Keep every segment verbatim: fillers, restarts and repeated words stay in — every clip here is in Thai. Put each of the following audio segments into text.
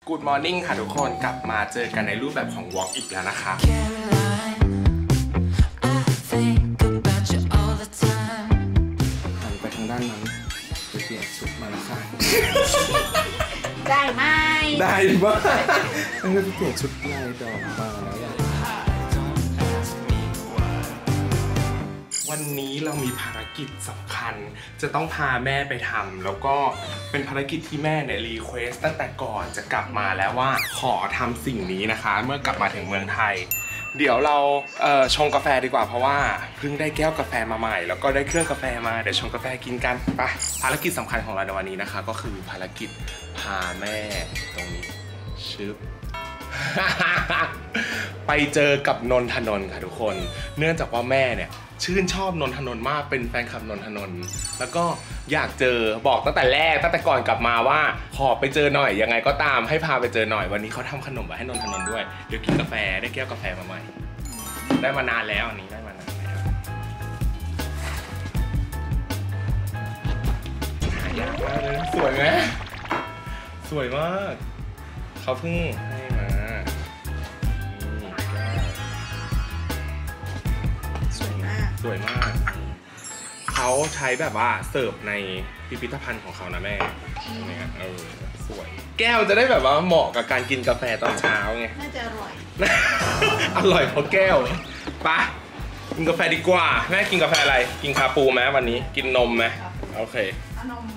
Good Morning ค่ะทุกคนกลับมาเจอกันในรูปแบบของ Vlog อีกแล้วนะคะหันไปทางด้านนั้นไปเปลี่ยนชุดมาแล้วค่ะได้ไหมได้บ้างต้องไปเปลี่ยนชุดลายดอกมาแล้วล่ะวันนี้เรามีภารกิจสำคัญจะต้องพาแม่ไปทำแล้วก็เป็นภารกิจที่แม่เนี่ยรีเควสตั้งแต่ก่อนจะกลับมาแล้วว่าขอทำสิ่งนี้นะคะเมื่อกลับมาถึงเมืองไทยเดี๋ยวเราเอ่อชงกาแฟดีกว่าเพราะว่าเพิ่งได้แก้วกาแฟมาใหม่แล้วก็ได้เครื่องกาแฟมาเดี๋ยวชงกาแฟกินกันไปภารกิจสำคัญของเราในวันนี้นะคะก็คือภารกิจพาแม่ตรงนี้ชึบ ไปเจอกับนนทนนท์ค่ะทุกคนเนื่องจากว่าแม่เนี่ยชื่นชอบนนทนนท์มากเป็นแฟนคลับนนทนนท์แล้วก็อยากเจอบอกตั้งแต่แรกตั้งแต่ก่อนกลับมาว่าขอไปเจอหน่อยยังไงก็ตามให้พาไปเจอหน่อยวันนี้เขาทำขนมมาให้นนทนนท์ด้วยเดี๋ยวกินกาแฟได้แก้วกาแฟมาใหม่ได้มานานแล้วอันนี้ได้มานานแล้วหายากมากเลยสวยไหมสวยมากเขาเพิ่งให้มาสวยมากสวยมากเขาใช้แบบว่าเสิร์ฟในพิพิธภัณฑ์ของเขานะแม่เนี่ยเออสวยแก้วจะได้แบบว่าเหมาะกับการกินกาแฟตอนเช้าไงน่าจะอร่อยอร่อยเพราะแก้วไปกินกาแฟดีกว่าแม่กินกาแฟอะไรกินคาปูไหมวันนี้กินนมไหมโอเคนม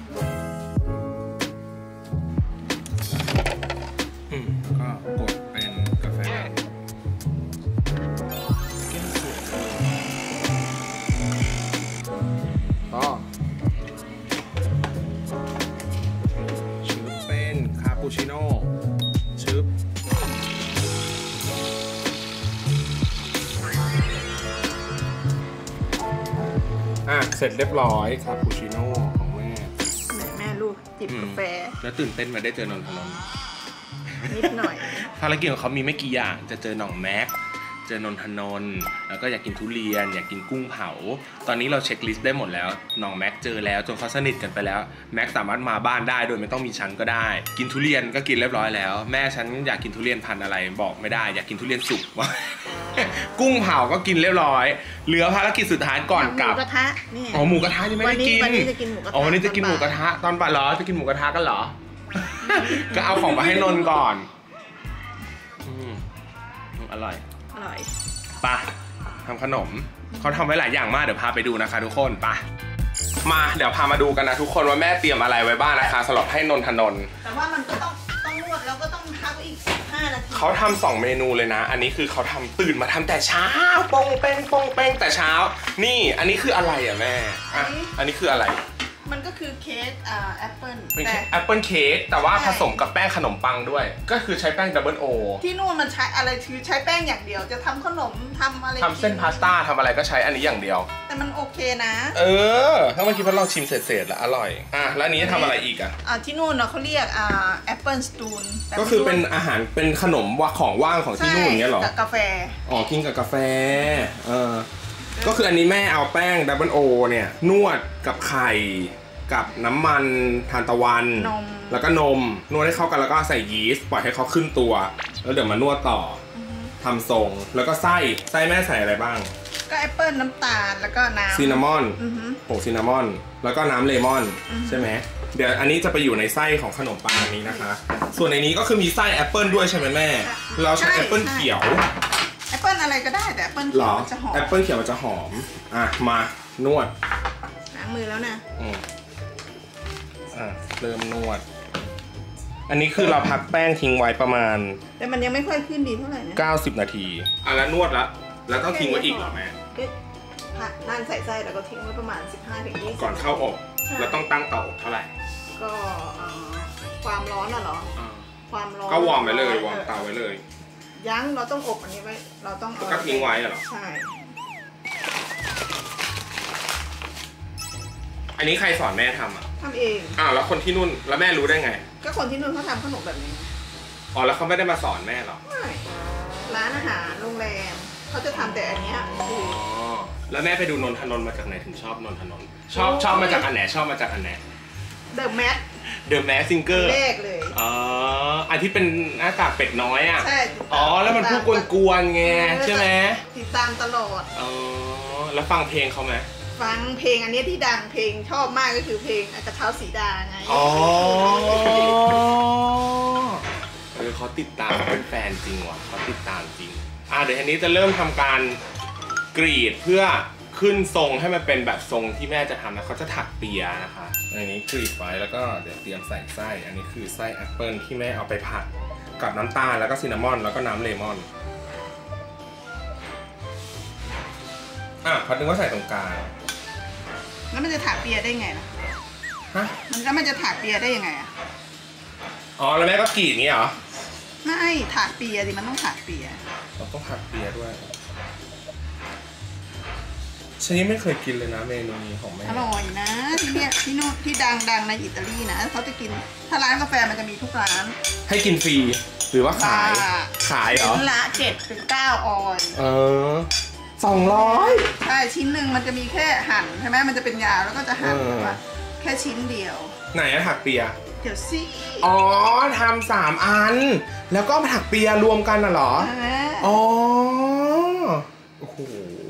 อืมก็กดเป็นกาแฟก็ชึบเป็นคาปูชิโน่ชึบอ่ะเสร็จเรียบร้อยคาปูชิโน่ของแม่แม่ลูกจิบกาแฟแล้วตื่นเต้นมาได้เจอนนทนนท์นิดหน่อยภารกิจของเขามีไม่กี่อย่างจะเจอหน่องแม็กเจอนนทนนท์แล้วก็อยากกินทุเรียนอยากกินกุ้งเผาตอนนี้เราเช็คลิสต์ได้หมดแล้วหน่องแม็กเจอแล้วจนเขาสนิทกันไปแล้วแม็กสามารถมาบ้านได้โดยไม่ต้องมีฉันก็ได้กินทุเรียนก็กินเรียบร้อยแล้วแม่ฉันอยากกินทุเรียนพันธุ์อะไรบอกไม่ได้อยากกินทุเรียนสุก กุ้งเผาก็กินเรียบร้อยเหลือภารกิจสุดท้ายก่อนกลับหมูกระทะนี่อ๋อหมูกระทะยังไม่ได้กินวันนี้จะกินหมูกระทะอ๋อวันนี้จะกินหมูกระทะตอนบ่ายเหรอจะกินหมูกระทะกันเหรอ ก็เอาของมาให้นนก่อนอืมอร่อยอร่อยไปทำขนมเขาทำไว้หลายอย่างมากเดี๋ยวพาไปดูนะคะทุกคนไปมาเดี๋ยวพามาดูกันนะทุกคนว่าแม่เตรียมอะไรไว้บ้างนะคะสำหรับให้นนทนนท์แต่ว่ามันก็ต้องต้องนวดแล้วก็ต้องพักอีกห้านาทีเขาทำสองเมนูเลยนะอันนี้คือเขาทำตื่นมาทำแต่เช้าปงเป้งปงเป้งแต่เช้านี่อันนี้คืออะไรอ่ะแม่อ่ะอันนี้คืออะไรมันก็คือเค้กอ่าแอปเปิ้ลเป็นแอปเปิ้ลเค้กแต่ว่าผสมกับแป้งขนมปังด้วยก็คือใช้แป้งดับเบิลโอที่นู่นมันใช้อะไรคือใช้แป้งอย่างเดียวจะทำขนมทำอะไรทำเส้นพาสต้าทำอะไรก็ใช้อันนี้อย่างเดียวแต่มันโอเคนะเออถ้าเมื่อกี้พอเราชิมเสร็จๆแล้วอร่อยอ่ะแล้วอันนี้ทำอะไรอีกอ่ะอ่าที่นู่นเขาเรียกอ่าแอปเปิ้ลสตูนก็คือเป็นอาหารเป็นขนมว่าของว่างของที่นู่นอย่างเงี้ยหรอกับกาแฟอ๋อกินกับกาแฟเออก็คืออันนี้แม่เอาแป้งดับเบิลโอเนี่ยนวดกับไข่กับน้ำมันทานตะวันแล้วก็นมนวดให้เข้ากันแล้วก็ใส่ยีสต์ปล่อยให้เขาขึ้นตัวแล้วเดี๋ยวมานวดต่อทำทรงแล้วก็ไส้ไส้แม่ใส่อะไรบ้างก็แอปเปิ้ลน้ำตาลแล้วก็น้ำซินนามอนผงซินนามอนแล้วก็น้ำเลมอนใช่ไหมเดี๋ยวอันนี้จะไปอยู่ในไส้ของขนมปังอันนี้นะคะส่วนในนี้ก็คือมีไส้แอปเปิ้ลด้วยใช่ไหมแม่เราใช้แอปเปิ้ลเขียวแอปเปิ้ลอะไรก็ได้แต่แอปเปิ้ลเขียวมันจะหอมแอปเปิ้ลเขียวมันจะหอมอ่ะมานวดล้างมือแล้วนะเริ่มนวดอันนี้คือเราพักแป้งทิ้งไว้ประมาณแต่มันยังไม่ค่อยขึ้นดีเท่าไหร่นะเก้าสิบนาทีอ่ะแล้วนวดแล้วแล้วต้องทิ้งไว้อีกเหรอแม่ก็นั่นใส่ไส้แล้วก็ทิ้งไว้ประมาณ สิบห้าถึงยี่สิบก่อนเข้าอบแล้วต้องตั้งเตาอบเท่าไหร่ก็ความร้อนอ่ะเหรอความร้อนก็วอร์มไว้เลยวอร์มเตาไว้เลยยังเราต้องอบอันนี้ไว้เราต้องก็ทิ้งไว้เหรอใช่อันนี้ใครสอนแม่ทำอ่ะทำเองอ้าวแล้วคนที่นู่นแล้วแม่รู้ได้ไงก็คนที่นู่นเขาทำขนมแบบนี้อ๋อแล้วเขาไม่ได้มาสอนแม่หรอไม่ร้านอาหารโรงแรมเขาจะทำแต่อันเนี้ยอ๋อแล้วแม่ไปดูนนทนนท์มาจากไหนถึงชอบนนทนนท์ชอบชอบมาจากอันไหนชอบมาจากอันไหน The Mat The Mask Singer แรกเลยอ๋ออันที่เป็นหน้ากากเป็ดน้อยอ่ะใช่อ๋อแล้วมันพูดกวนๆไงใช่ไหมติดตามตลอดอ๋อแล้วฟังเพลงเขาไหมฟังเพลงอันนี้ที่ดังเพลงชอบมากก็คือเพลงกระเช้าสีดาไงอ๋อเออเขาติดตามเป็นแฟนจริงว่ะเขาติดตามจริงอ่ะเดี๋ยวอันนี้จะเริ่มทำการกรีดเพื่อขึ้นทรงให้มันเป็นแบบทรงที่แม่จะทำนะเขาจะถักเปียนะคะอันนี้กรีดไว้แล้วก็เดี๋ยวเตรียมใส่ไส้อันนี้คือไส้แอปเปิลที่แม่เอาไปผัดกับน้ำตาลแล้วก็ซินนามอนแล้วก็น้ำเลมอนอ่ะพัดนึงว่าใส่ตรงกลางแล้วมันจะถักเปียได้ไงล่ะฮะมันก็มันจะถักเปียได้ยังไงอ่ะอ๋อแล้วแม่ก็กรีดงี้เหรอไม่ถักเปียดิมันต้องถักเปียเราต้องถักเปียด้วยฉันยังไม่เคยกินเลยนะเมนูนี้ของแม่อร่อยนะที่เนี่ยที่โน่นที่ดังดังในอิตาลีนะเขาจะกินถ้าร้านกาแฟมันจะมีทุกร้านให้กินฟรีหรือว่าขายขายเหรอชิ้นละเจ็ดถึงเก้าออนเออสองร้อยใช่ชิ้นหนึ่งมันจะมีแค่หั่นใช่ไหมมันจะเป็นยาวแล้วก็จะหั่นว่าแค่ชิ้นเดียวไหนอะถักเปียเดี๋ยวสิอ๋อทำสามอันแล้วก็มาถักเปียรวมกันน่ะเหรออ๋อโอ้โห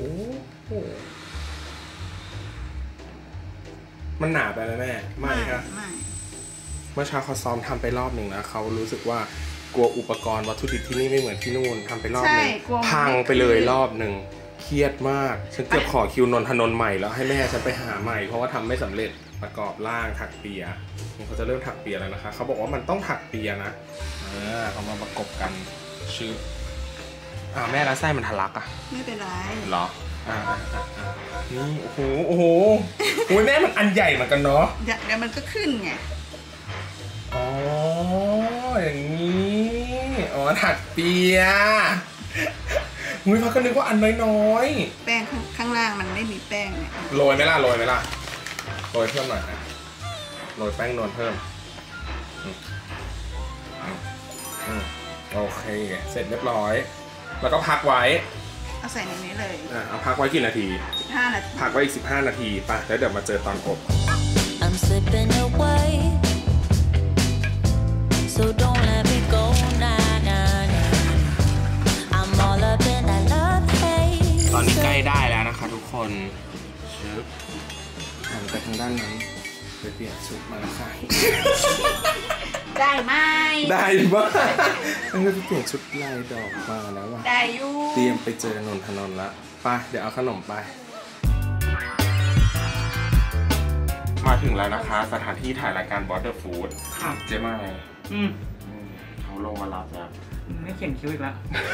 มันหนาไปไหมแม่ไม่ครับไม่เมื่อเช้าเขาซ้อมทำไปรอบหนึ่งนะเขารู้สึกว่ากลัวอุปกรณ์วัตถุดิบที่นี่ไม่เหมือนที่นู่นทำไปรอบหนึ่งพังไปเลยรอบหนึ่งเครียดมากฉันเกือบขอคิวนนทนนท์ใหม่แล้วให้แม่ฉันไปหาใหม่เพราะว่าทำไม่สำเร็จประกอบร่างถักเปียเขาจะเริ่มถักเปียแล้วนะคะเขาบอกว่ามันต้องถักเปียนะเออเอามาประกบกันชื่ออ่าแม่แล้วไส้มันทะลักอ่ะไม่เป็นไรหรออ่านี่โอ้โหโอ้โหโอ้ยแม่มันอันใหญ่เหมือนกันเนาะเดี๋ยวมันก็ขึ้นไงอ๋ออย่างนี้อ๋อถักเปียมุ้ยพักก็นึกว่าอันน้อยๆแป้งข้างล่างมันไม่มีแป้งเนี่ยโรยไหมล่ะโรยไหมล่ะโรยเพิ่มหน่อยนะโรยแป้งนวลเพิ่มโอเคเสร็จเรียบร้อยแล้วก็พักไว้เอาใส่ในนี้เลยอ่ะเอาพักไว้กี่นาทีสิบห้านาทีพักไว้อีกสิบห้านาทีป่ะแล้วเดี๋ยวมาเจอตอนอบ I'm slipping away so don't let me go nah nah I'm all up in that love haze ตอนนี้ใกล้ได้แล้วนะคะทุกคนชึบหันไปทางด้านนั้นไปเปลี่ยนชุดมาแล้วค่ะได้ไหมได้บ้างมันก็ไปเปลี่ยนชุดลายดอกมาแล้วว่ะได้อยู่เตรียมไปเจอนนทนนท์ละไปเดี๋ยวเอาขนมไปมาถึงแล้วนะคะสถานที่ถ่ายรายการ Border Food เจ๊มาอืมเขาลงมารับแล้วไม่เขียนคิ้วอีกแล้ว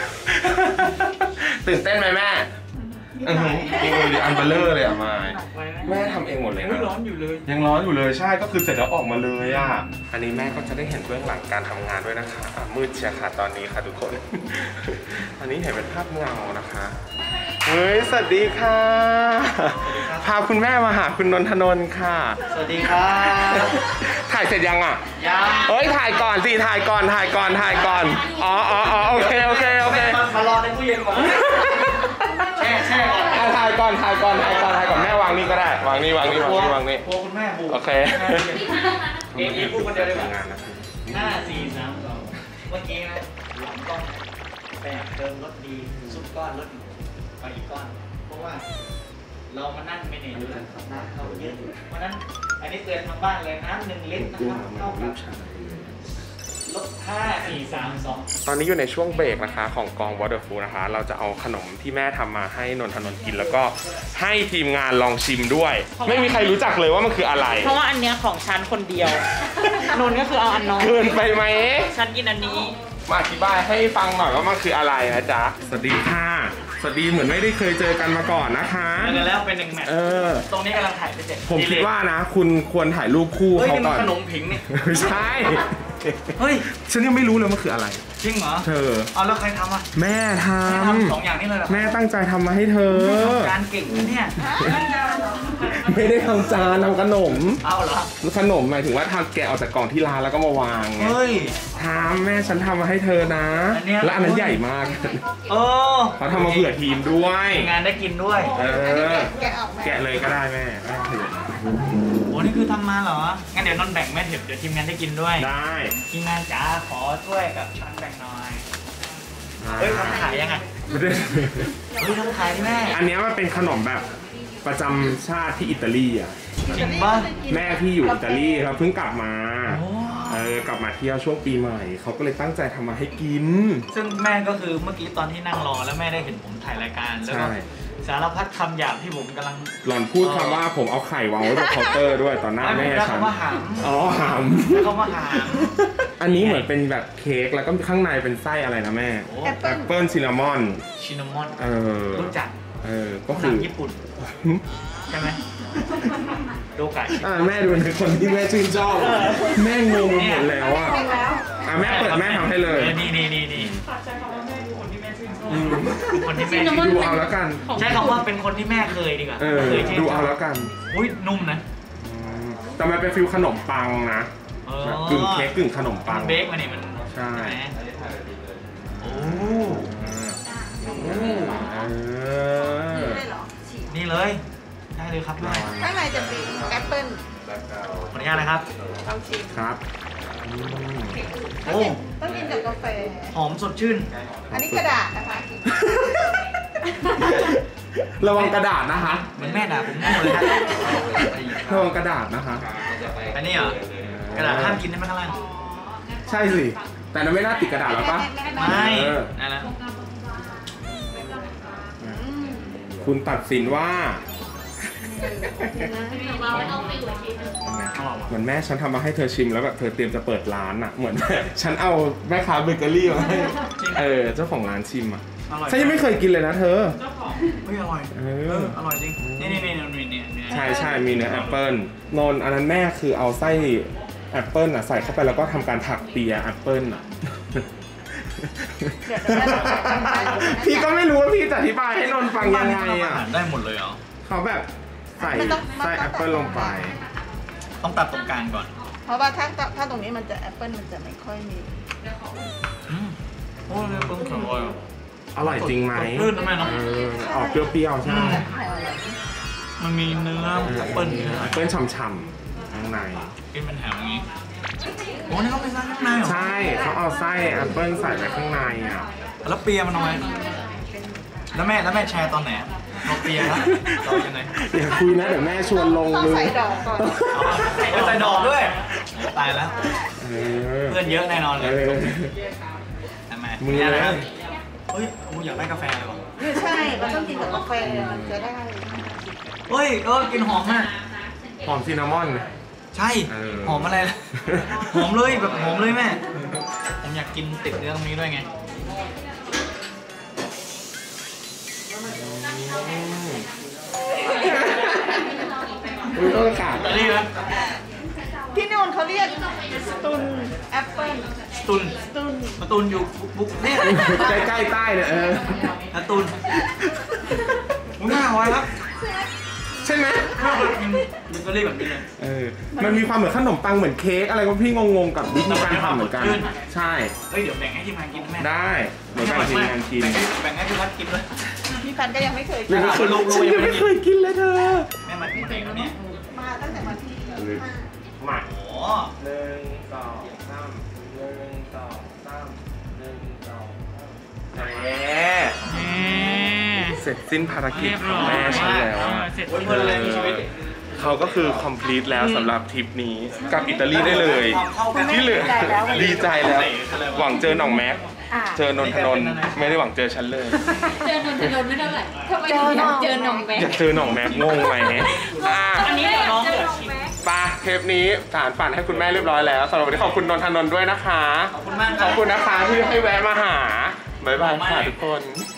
ตื่นเต้นไหมแม่เออเองเลยอันเบลเลอร์เลยอ่ะมาแม่ทำเองหมดเลยนะร้อนอยู่เลยยังร้อนอยู่เลยใช่ก็คือเสร็จแล้วออกมาเลยอ่ะอันนี้แม่ก็จะได้เห็นเบื้องหลังการทำงานด้วยนะคะมืดเชียร์ค่ะตอนนี้ค่ะทุกคนอันนี้เห็นเป็นภาพเงานะคะเฮ้ยสวัสดีค่ะพาคุณแม่มาหาคุณนนทนนท์ค่ะสวัสดีครับถ่ายเสร็จยังอ่ะยังเฮ้ยถ่ายก่อนสิถ่ายก่อนถ่ายก่อนถ่ายก่อนอ๋ออ๋ออ๋อโอเคโอเคโอเคมารอในตู้เย็นก่อนแช่แช่ก่อนถ่ายก่อนถ่ายก่อนถ่ายก่อนถ่ายก่อนแม่วางนี่ก็ได้วางนี่วางนี่วางนี่วางนี่กลัวคุณแม่บูโอเคเอ็งพูดคนเดียวเลยงานนะห้าสี่สามสองเมื่อกี้นะหลังกล้องแป้งเติมรสดีซุปก้อนรสไปอีกก้อนเพราะว่าเรามานั่งไม่เหนื่อยอยู่แล้วน้ำเข้าเยอะเพราะนั้นอันนี้เตือนทางบ้านเลยน้ำหนึ่งลิตรนะครับเท่ากับลดห้าสี่สามสองตอนนี้อยู่ในช่วงเบรกนะคะของกอง Border Food นะคะเราจะเอาขนมที่แม่ทำมาให้นนทนนท์กินแล้วก็ให้ทีมงานลองชิมด้วยไม่มีใครรู้จักเลยว่ามันคืออะไรเพราะว่าอันเนี้ยของฉันคนเดียวนนก็คือเอาอันน้อยเกินไปไหมฉันกินอันนี้มาอธิบายให้ฟังหน่อยว่ามันคืออะไรนะจ๊ะสวัสดีค่ะสวัสดีเหมือนไม่ได้เคยเจอกันมาก่อนนะคะเจอแล้วเป็นหนึ่งแมตช์ตรงนี้กำลังถ่ายไปเสร็จผมคิดว่านะคุณควรถ่ายรูปคู่เขาก่อนขนมผิงนี่ใช่เฮ้ยฉันยังไม่รู้เลยมันคืออะไรจริงเหรอเธอเอาแล้วใครทำอ่ะแม่ทำสองอย่างนี้เลยเหรอแม่ตั้งใจทำมาให้เธอการเก่งเนี่ยไม่ได้ทำจานทำขนมเอาเหรอขนมหมายถึงว่าทำแกะออกจากกล่องที่ร้านแล้วก็มาวางเฮ้ยทำแม่ฉันทำมาให้เธอนะและอันนั้นใหญ่มากเออเขาทำมาเผื่อทีมด้วยงานได้กินด้วยเออแกะเลยก็ได้แม่แม่เผื่อโอ้นี่คือทำมาเหรอ งั้นเดี๋ยวนนท์แบ่งแม่เถอะเดี๋ยวทีมงานได้กินด้วยได้ทีมงานจ๋าขอช่วยกับช้อนแบ่งหน่อย เฮ้ยทำขายยังไงไม่ได้เฮ้ยทำขายที่แม่อันเนี้ยมันเป็นขนมแบบประจำชาติที่อิตาลีอ่ะจริงป่ะแม่พี่อยู่อิตาลีครับเพิ่งกลับมาโอ้เออกลับมาเที่ยวช่วงปีใหม่เขาก็เลยตั้งใจทำมาให้กินซึ่งแม่ก็คือเมื่อกี้ตอนที่นั่งรอแล้วแม่ได้เห็นผมถ่ายรายการแล้วก็ใช่สารพัดคำหยาบที่ผมกำลังหล่อนพูดคำว่าผมเอาไข่วางไว้บนเคาน์เตอร์ด้วยตอนหน้าแม่แล้วฉันเขามาหามอ๋อหามแล้วเขามาหามอันนี้เหมือนเป็นแบบเค้กแล้วก็ข้างในเป็นไส้อะไรนะแม่โอ้แอปแอปเปิลซินนามอนชินามอนเออรู้จักเออก็หคืนัองญี่ปุ่นใช่ไหมโดกะชิอ่าแม่ดูเป็นคนที่แม่ชื่นชอบแม่งงไปหมดแล้วอ่ะอ่ะแม่เปิดแม่ทำให้เลยเออนี่นี่นี่นี่คนที่แม่ดูเอาแล้วกันใช้คำว่าเป็นคนที่แม่เคยดีกว่าเออเคยชื่นชบดูเอาแล้วกันอุ้ยนุ่มนะแต่มันเป็นฟิลขนมปังนะเออแบบกึ่งเค้กกึ่งขนมปัมังนเบคมาเนี่ยมันใช่ไหมโอ้เออได้เหรอนี่เลยได้เลยครับแม่ข้างในจะมีแอปเปิ้ลขออนุญาตนะครับลองชิมครับอืมโอ้ต้องกินกับกาแฟหอมสดชื่นอันนี้กระดาษนะคะระวังกระดาษนะคะเหมือนแม่ด่าผมโง่เลยครับระวังกระดาษนะคะอันนี้เหรอกระดาษห้ามกินได้ไหมข้างล่างใช่สิ แต่เราไม่น่าติดกระดาษแล้วปะไม่เออนั่นแหละคุณตัดสินว่า เหมือนแม่ฉันทำมาให้เธอชิมแล้วแบบเธอเตรียมจะเปิดร้านอ่ะ เหมือน ฉันเอาแม่ค้าเบเกอรี่มาให้เออเจ้าของร้านชิมอ่ะอร่อยฉันยังไม่เคยกินเลยนะเธอเฮ้ยอร่อยเอเออออร่อยจริง นี่นี่นี่นี่นี่นี่ใช่ใช่มีเนื้อแอปเปิลนนท์อันนั้นแม่คือเอาไส้แอปเปิลอ่ะใส่เข้าไปแล้วก็ทำการถักเปียแอปเปิลอ่ะเดี๋ยวจะได้พี่ก็ไม่รู้ว่าพี่จะอธิบายให้นนท์ฟังยังไงอ่ะได้หมดเลยเหรอเขาแบบใส่ไส้แอปเปิลลงไปต้องตัดตรงกลางก่อนเพราะว่าถ้าถ้าตรงนี้มันจะแอปเปิ้ลมันจะไม่ค่อยมีอืมโอ้ยเพิ่งอร่อยอร่อยจริงไหมสดชื่นนะแม่เนอะเออออกเปรี้ยวๆใช่ไหมมันมีเนื้อแอปเปิ้ลแอปเปิลฉ่ำๆข้างในกินเป็นแถวอย่างนี้ โอ้นี่เขาเป็นไส้ข้างในเหรอใช่เขาเอาไส้แอปเปิลใส่ไปข้างในอ่ะแล้วเปียมันน้อยแล้วแม่แล้วแม่แชร์ตอนไหนเราเปียครับเรายังไงอย่าคุยนะเดี๋ยวแม่ชวนลงต้องมือใส่ดอกก่อนเอาใส่ดอกด้วยโอ้ตายแล้วเออเพื่อนเยอะแน่นอนเลเอย อทำไมมือเนี่ยเลนะครับยเฮ้ยกูอยากได้กาแฟเลยว่ะใช่มันต้องกินกับกาแฟมันจะได้เฮ้ยเออกินหอมมากหอมซินนามอนใช่เออหอมอะไรล่ะหอมเลยแบบหอมเลยแม่ ผมอยากกินติดเนื้อตรงนี้ด้วยไงอุ้ยต้องขาดนี่นะที่นู่นเขาเรียกสตุนแอปเปิ้ลสตุนสตุนมาตูนอยู่บุ๊กเนี่ยใกล้ๆใต้เนี่ยเออมาตูนมึงน่าเอาไว้ครับใช่ไหมถ้าเรากินเบเกอรี่แบบนี้เลยเออมันมีความเหมือนขนมปังเหมือนเค้กอะไรก็พี่งงๆกับวิธีการทำเหมือนกัน ใช่เฮ้ยเดี๋ยวแบ่งให้ทีมงานกินนะแม่ได้เหมือนกันทีมงานกินแบ่งให้พี่วัดกินด้วยพี่พันธุ์ก็ยังไม่เคยยักินงไม่เคยลูกๆยังไม่เคยกินเลยเธอแม่มาถึงไหนแล้วเนี่ยมาตั้งแต่วันที่ห้ามาโอ้หนึ่งสองสามหนึ่งสองสามหนึ่งสองสามแหมเสร็จสิ้นภารกิจของแม่ฉันแล้วอะเสร็จเพื่อนเลยมีชีวิตเขาก็คือ complete แล้วสำหรับทริปนี้กลับอิตาลีได้เลย ที่เหลือดีใจแล้ว หวังเจอหน่องแม็กอ่าเจอนนทนนท์ไม่ได้หวังเจอฉันเลยเจอนนทนนท์ไม่เท่าไหร่ทำไมถึงอยากเจอน้องแบงอยากเจอหน่องแม็กงงไหมอ่ะอันนี้น้องเจอน้องแบงไปเทปนี้สารฝันให้คุณแม่เรียบร้อยแล้วสำหรับวันนี้ขอบคุณนนทนนท์ด้วยนะคะขอบคุณมากขอบคุณนะคะที่ให้แวะมาหาบ๊ายบายค่ะทุกคน